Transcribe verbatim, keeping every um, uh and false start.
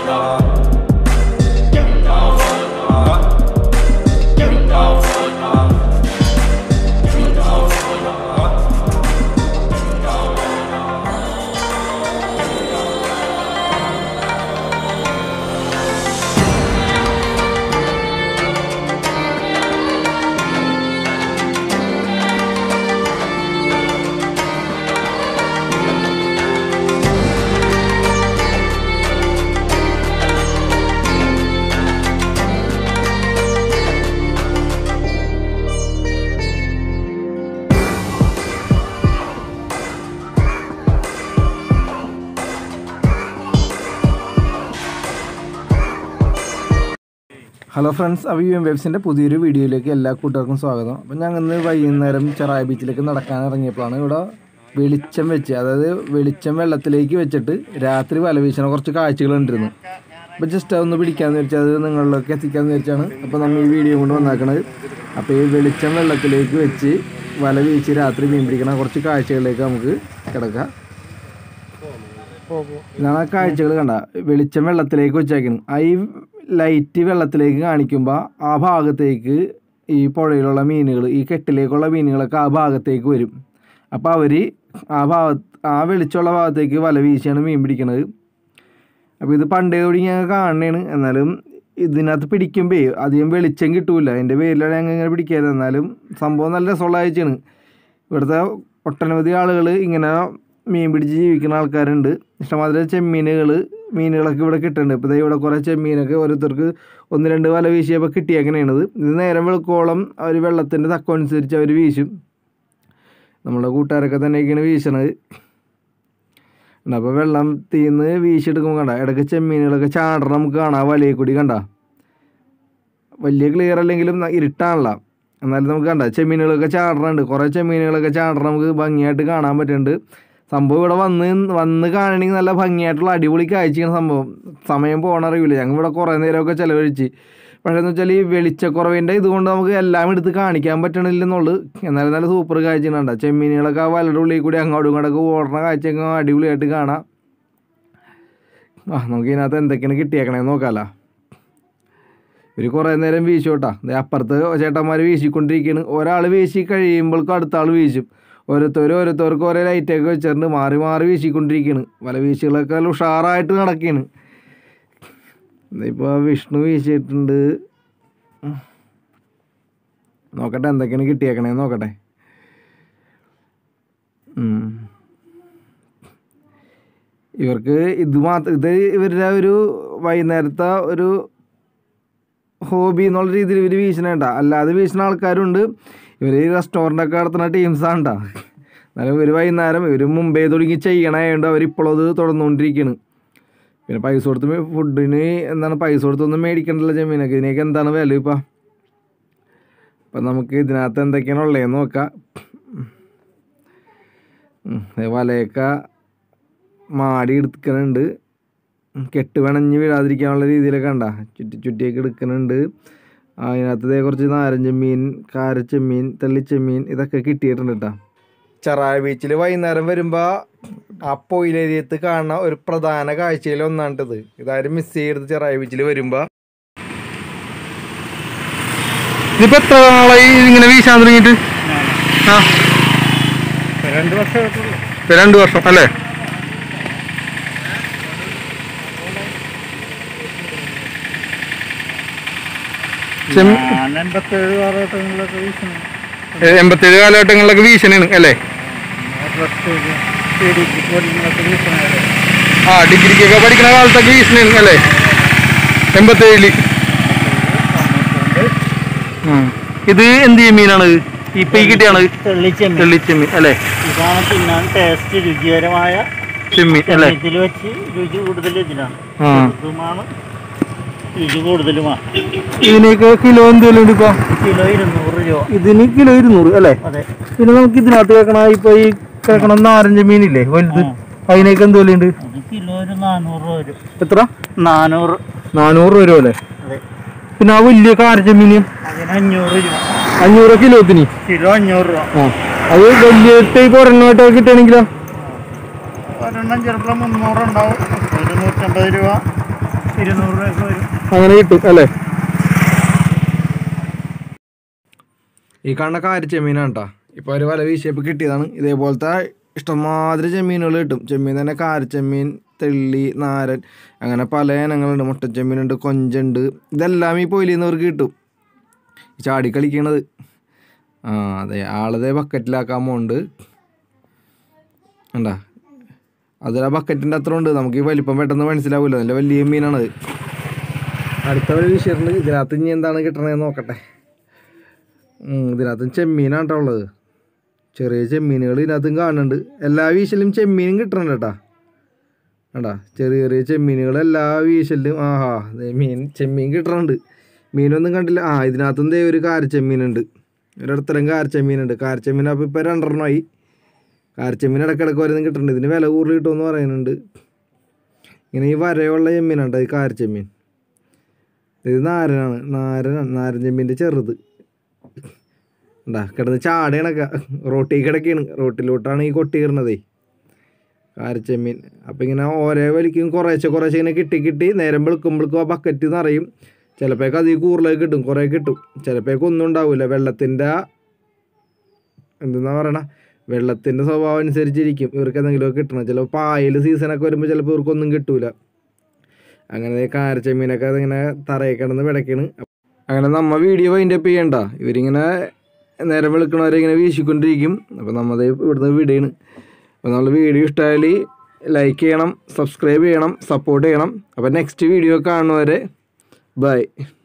Hello friends, അപ്പോൾ U M വേവ്സിൻ്റെ പുതിയൊരു വീഡിയോയിലേക്ക് എല്ലാ കൂട്ടുകാർക്കും സ്വാഗതം. അപ്പോൾ ഞങ്ങൾ ഇന്ന് വൈകുന്നേരം ചെറായി ബീച്ചിലേക്ക് നടക്കാൻ ഇറങ്ങിയപ്പോഴാണ് ഇവിടെ വെളിച്ചം വെച്ച്, അതായത് വെളിച്ചം വെള്ളത്തിലേക്ക് വെച്ചിട്ട് രാത്രി വല വീശണ കുറച്ച് കാഴ്ചകൾ കണ്ടിരുന്നു. അപ്പോൾ ജസ്റ്റ് അതൊന്ന് പിടിക്കാമെന്ന് വെച്ചാൽ അത് നിങ്ങളിലേക്ക് എത്തിക്കാമെന്ന് വെച്ചാണ് അപ്പോൾ നമ്മൾ ഈ വീഡിയോ കൊണ്ട് വന്നേക്കണത്. അപ്പോൾ ഈ വെളിച്ചം വെള്ളത്തിലേക്ക് വെച്ച് വല വീശി രാത്രി മീൻ പിടിക്കണ കുറച്ച് കാഴ്ചകളിലേക്ക് നമുക്ക് കിടക്കാം. ഇതാണ് ആ കാഴ്ചകൾ കണ്ട, വെളിച്ചം വെള്ളത്തിലേക്ക് വെച്ചേക്കണം. ആ ഈ ലൈറ്റ് വെള്ളത്തിലേക്ക് കാണിക്കുമ്പോൾ ആ ഭാഗത്തേക്ക് ഈ പുഴയിലുള്ള മീനുകൾ, ഈ കെട്ടിലേക്കുള്ള മീനുകളൊക്കെ ആ ഭാഗത്തേക്ക് വരും. അപ്പോൾ അവർ ആ ഭാഗത്ത് ആ വെളിച്ചമുള്ള ഭാഗത്തേക്ക് വല വീശിയാണ് മീൻ പിടിക്കണത്. അപ്പോൾ ഇത് പണ്ടേ കൂടി ഞാൻ കാണണേണ്. എന്നാലും ഇതിനകത്ത് പിടിക്കുമ്പോൾ അധികം വെളിച്ചം കിട്ടൂല, അതിൻ്റെ പേരിലാണ് ഞങ്ങൾ ഇങ്ങനെ പിടിക്കാറ്. എന്നാലും സംഭവം നല്ല രസമുള്ള ആഴ്ചയാണ്. ഇവിടുത്തെ ഒട്ടനവധി ആളുകൾ ഇങ്ങനെ മീൻ പിടിച്ച് ജീവിക്കുന്ന ആൾക്കാരുണ്ട്. ഇഷ്ടമാതിരി ചെമ്മീനുകൾ മീനുകളൊക്കെ ഇവിടെ കിട്ടുന്നുണ്ട്. ഇപ്പോൾ ഇവിടെ കുറേ ചെമ്മീനൊക്കെ ഓരോരുത്തർക്ക് ഒന്ന് രണ്ട് വല വീശിയപ്പോൾ കിട്ടിയേക്കണേണത്. ഇത് നേരം വെളുക്കോളം അവർ വെള്ളത്തിൻ്റെ തക്കമനുസരിച്ച് അവർ വീശും. നമ്മുടെ കൂട്ടുകാരൊക്കെ തന്നെയൊക്കെയാണ് വീശണത്. അപ്പോൾ വെള്ളം തീർന്ന് വീശിയെടുക്കുമ്പോൾ കണ്ട ഇടയ്ക്ക് ചെമ്മീനുകളൊക്കെ ചാടണം നമുക്ക് കാണാം വലയിൽ കൂടി. കണ്ട വലിയ ക്ലിയർ അല്ലെങ്കിലും ഇരുട്ടാണല്ലോ, എന്നാലും നമുക്ക് കണ്ട ചെമ്മീനുകളൊക്കെ ചാടണുണ്ട്. കുറേ ചെമ്മീനുകളൊക്കെ ചാടണം നമുക്ക് ഭംഗിയായിട്ട് കാണാൻ പറ്റുന്നുണ്ട്. സംഭവം ഇവിടെ വന്ന് വന്ന് കാണണമെങ്കിൽ നല്ല ഭംഗിയായിട്ടുള്ള അടിപൊളി കാഴ്ചയാണ് സംഭവം. സമയം പോകണറിയില്ല. ഞങ്ങൾ ഇവിടെ കുറേ നേരമൊക്കെ ചിലവഴിച്ച്. പക്ഷേ എന്ന് വെച്ചാൽ ഈ വെളിച്ചക്കുറവിൻ്റെ ഇതുകൊണ്ട് നമുക്ക് എല്ലാം എടുത്ത് കാണിക്കാൻ പറ്റണില്ലെന്നുള്ളൂ. എന്നാലും നല്ല സൂപ്പർ കാഴ്ചയാണ് കണ്ട. ചെമ്മീനുകളൊക്കെ ആ വലയുടെ ഉള്ളിൽ കൂടി അങ്ങോട്ടും ഇങ്ങോട്ടൊക്കെ ഓടണ കാഴ്ചയൊക്കെ അടിപൊളിയായിട്ട് കാണാം. ആ നമുക്ക് ഇതിനകത്ത് എന്തൊക്കെയാണ് കിട്ടിയേക്കണേന്ന് നോക്കാമല്ലോ. ഒരു കുറേ നേരം വീശോട്ടാ. അപ്പുറത്ത് ചേട്ടന്മാർ വീശിക്കൊണ്ടിരിക്കുകയാണ്. ഒരാൾ വീശി കഴിയുമ്പോഴേക്കും അടുത്ത ആൾ വീശും. ഓരോരുത്തരും ഓരോരുത്തർക്ക് ഓരോ ലൈറ്റൊക്കെ വെച്ചിട്ടുണ്ട്. മാറി മാറി വീശിക്കൊണ്ടിരിക്കുകയാണ്. വല വീശികളൊക്കെ നല്ല ഉഷാറായിട്ട് നടക്കുകയാണ്. ഇപ്പോൾ വിഷ്ണു വീശിയിട്ടുണ്ട്. നോക്കട്ടെ എന്തൊക്കെയാണ് കിട്ടിയേക്കണേന്ന് നോക്കട്ടെ. ഇവർക്ക് ഇത് മാത്രം, ഇത് ഇവരുടെ ഒരു വൈകുന്നേരത്തെ ഒരു ഹോബി എന്നുള്ള രീതിയിൽ ഇവർ വീശണേണ്ട. അല്ലാതെ വീശുന്ന ആൾക്കാരുണ്ട്. ഇവർ ഈ റെസ്റ്റോറൻ്റൊക്കെ നടത്തുന്ന ടീംസാണ് കേട്ടോ. എന്നാലും ഇവർ വൈകുന്നേരം ഇവർ മുമ്പേ തുടങ്ങി ചെയ്യണമായതുകൊണ്ട് അവരിപ്പോഴും അത് തുടർന്നുകൊണ്ടിരിക്കുകയാണ്. പിന്നെ പൈസ കൊടുത്ത് ഫുഡിന് എന്താണ് പൈസ കൊടുത്തൊന്നും മേടിക്കണ്ടല്ലോ ചെമ്മീനൊക്കെ. ഇതിനൊക്കെ എന്താണ് വില ഇപ്പം. അപ്പം നമുക്ക് ഇതിനകത്ത് എന്തൊക്കെയാണ് ഉള്ളതെന്ന് നോക്കാം. വലയൊക്കെ മാടി എടുക്കുന്നുണ്ട്. കെട്ട് പിണഞ്ഞ് വീഴാതിരിക്കാനുള്ള രീതിയിലൊക്കെ കണ്ട ചുറ്റി ചുറ്റിയൊക്കെ എടുക്കുന്നുണ്ട്. അതിനകത്ത് കുറച്ച് നാരഞ്ചെമ്മീൻ, കാരച്ചെമ്മീൻ, തെള്ളിച്ചെമ്മീൻ ഇതൊക്കെ കിട്ടിയിട്ടുണ്ട് കേട്ടോ. ചെറായി ബീച്ചിൽ വൈകുന്നേരം വരുമ്പോൾ ആ പൊയിലേരിയത്ത് കാണുന്ന ഒരു പ്രധാന കാഴ്ചയിൽ ഒന്നാണിട്ടത്. ഇതാരും മിസ് ചെയ്യരുത് ചെറായി ബീച്ചിൽ വരുമ്പോൾ. ഇതിപ്പോൾ എത്ര നാളായി ഇങ്ങനെ വീശാൻ തുടങ്ങിയിട്ട്? ആ രണ്ട് വർഷം രണ്ട് വർഷം അല്ലേ? എൺപത്തേഴ് കാലഘട്ടങ്ങളിലൊക്കെ വീശനാണ് അല്ലേ? ആ ഡിഗ്രിക്കൊക്കെ പഠിക്കുന്ന കാലത്തൊക്കെ വീശനാണ് അല്ലേ? എൺപത്തേഴില്. ഇത് എന്ത് ചെമ്മീനാണ് ഇപ്പൊ ഈ കിട്ടിയാണ്? തെള്ളിച്ചെമ്മീൻ അല്ലേ? ഇതാണ് തിന്നാൻ ടേസ്റ്റ് രുചികരമായ ചെമ്മീൻ അല്ലേ? ഇതിൽ വെച്ച് രുചി കൂടുതൽ ഇതിനാണ്. രുചി കൂടുതലുമാണ്. ഇതിനൊക്കെ കിലോ എന്തെങ്കിലും ഉണ്ട്? ഇപ്പൊ കിലോ ഇരുന്നൂറ് രൂപ. ഇതിന് കിലോ ഇരുന്നൂറ് അല്ലേ? അതെ. പിന്നെ നമുക്ക് ഇതിനകത്ത് കേൾക്കണ ഇപ്പൊ ഈ കേൾക്കണ നാരഞ്ച മീനില്ലേ വലുത്, അതിനൊക്കെ എന്ത് വിലയുണ്ട്? കിലോ ഒരു നാനൂറ് രൂപ വരും. എത്ര? നാനൂറ് നാനൂറ് രൂപ അല്ലേ? അതെ. പിന്നെ ആ വലിയ കാരച്ചെമ്മീന് അതിന് അഞ്ഞൂറ് രൂപ. അഞ്ഞൂറ് കിലോത്തിന്? കിലോ അഞ്ഞൂറ് രൂപ. ആ അത് വലിയ ടൈപ്പ് ഒരെണ്ണമായിട്ടൊക്കെ കിട്ടുകയാണെങ്കിലോ? ഒരെണ്ണം ചിലപ്പോൾ മുന്നൂറ് ഉണ്ടാവും. ഒരു നൂറ്റമ്പത് രൂപ ഇരുന്നൂറ് രൂപ വരും. അങ്ങനെ കിട്ടും അല്ലേ? ഈ കാണുന്ന കാരി ചെമ്മീനാണ് കേട്ടോ. ഇപ്പോൾ ഒരു വല വീശിയപ്പോൾ കിട്ടിയതാണ്. ഇതേപോലത്തെ ഇഷ്ടംമാതിരി ചെമ്മീനുകൾ കിട്ടും. ചെമ്മീൻ തന്നെ കാരിച്ചെമ്മീൻ, തെള്ളി, നാരൻ, അങ്ങനെ പല ഇനങ്ങളുണ്ട്. മുട്ടച്ചെമ്മീനുണ്ട്, കൊഞ്ചുണ്ട്. ഇതെല്ലാം ഈ പൊയിലിൽ നിന്നവർക്ക് കിട്ടും. ചാടി കളിക്കണത് ആ അതെ, ആളതേ ബക്കറ്റിലാക്കാൻ പോകുന്നുണ്ട്. ഉണ്ടാ അതിൽ ആ ബക്കറ്റിൻ്റെ അത്ര ഉണ്ട്. നമുക്ക് ഈ വലിപ്പം പെട്ടെന്ന് മനസ്സിലാവില്ല. നല്ല വലിയ മീനാണത്. അടുത്ത ഒരു വിഷയമുണ്ട്. ഇതിനകത്ത് ഇനി എന്താണ് കിട്ടണതെന്ന് നോക്കട്ടെ. ഇതിനകത്തും ചെമ്മീനാണ് കേട്ടോ ഉള്ളത്. ചെറിയ ചെമ്മീനുകൾ ഇതിനകത്തും കാണുന്നുണ്ട്. എല്ലാ വീശലും ചെമ്മീനും കിട്ടണുണ്ട് കേട്ടോ. വേണ്ടാ, ചെറിയ ചെറിയ ചെമ്മീനുകൾ എല്ലാ വീശലിലും. ആഹാ, മീൻ ചെമ്മീൻ കിട്ടണുണ്ട്. മീനൊന്നും കണ്ടില്ല. ആ ഇതിനകത്തും ദേ ഒരു കാരച്ചെമ്മീനുണ്ട്. ഒരിടത്തരം കാരച്ചെമ്മീനുണ്ട്. കാരച്ചെമ്മീൻ അപ്പോൾ ഇപ്പോൾ രണ്ടെണ്ണമായി. കാരച്ചെമ്മീൻ ഇടയ്ക്കിടയ്ക്ക് വരുന്നത് കിട്ടുന്നുണ്ട്. ഇതിന് വില കൂടുതൽ കിട്ടുമെന്ന് പറയുന്നുണ്ട്. ഇങ്ങനെ ഈ വരയുള്ള ചെമ്മീനാണ് ഈ കാരച്ചെമ്മീൻ. ഇത് നാരനാണ്. നാരനാണ് നാരൻ ചെമ്മീൻ്റെ ചെറുത്. ഉണ്ടാ കിടന്ന് ചാടണൊക്കെ റോട്ടി കിടക്കാണ്. റോട്ടിലോട്ടാണ് ഈ കൊട്ടി കിടണതേ കാരച്ചെമ്മീൻ. അപ്പം ഇങ്ങനെ ഓരോ വലിക്കും കുറേശ്ശെ കുറേശ്ശെ ഇങ്ങനെ കിട്ടി കിട്ടി നേരം വെളുക്കുമ്പോഴേക്കും ആ ബക്കറ്റ് നിറയും. ചിലപ്പോഴേക്ക് അതിൽ കൂടുതലേക്ക് കിട്ടും, കുറേ കിട്ടും. ചിലപ്പോഴേക്ക് ഒന്നും ഉണ്ടാവില്ല. വെള്ളത്തിൻ്റെ എന്തെന്നാ പറയണ വെള്ളത്തിൻ്റെ സ്വഭാവം അനുസരിച്ചിരിക്കും ഇവർക്ക് എന്തെങ്കിലുമൊക്കെ കിട്ടണം. ചിലപ്പോൾ പായൽ സീസണൊക്കെ വരുമ്പോൾ ചിലപ്പോൾ ഇവർക്കൊന്നും കിട്ടൂല. അങ്ങനെ കാരച്ചെമ്മീനൊക്കെ അതിങ്ങനെ തറയിൽ കിടന്ന് പിടയ്ക്കാണ്. അങ്ങനെ നമ്മൾ വീഡിയോ വൈൻഡപ്പ് ചെയ്യണ്ട. ഇവരിങ്ങനെ നേരം വെളുക്കണവരെ ഇങ്ങനെ വീശിക്കൊണ്ടിരിക്കും. അപ്പോൾ നമ്മൾ ഇവിടുന്ന് വിടുകയാണ്. അപ്പോൾ നമ്മൾ വീഡിയോ ഇഷ്ടമായാൽ ലൈക്ക് ചെയ്യണം, സബ്സ്ക്രൈബ് ചെയ്യണം, സപ്പോർട്ട് ചെയ്യണം. അപ്പോൾ നെക്സ്റ്റ് വീഡിയോ കാണുന്നവരെ ബൈ.